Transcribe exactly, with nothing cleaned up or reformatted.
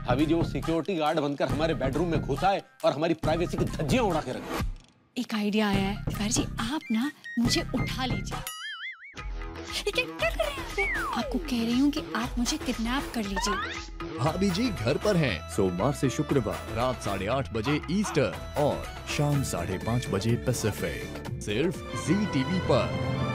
भाभी जी वो security guard बनकर हमारे बेडरूम में घुसा है और हमारी प्राइवेसी की धज्जियां उड़ा के रखी। एक आइडिया आया है कार जी, आप ना मुझे उठा लीजिए। क्या क्या कर रहे हैं आप? आपको कह रही हूँ कि आप मुझे किडनैप कर लीजिए। भाभी जी घर पर हैं सोमवार से शुक्रवार रात साढ़े आठ बजे ईस्टर्न और शाम साढ़े पाँच बजे पैसिफिक, सिर्फ जी टीवी पर।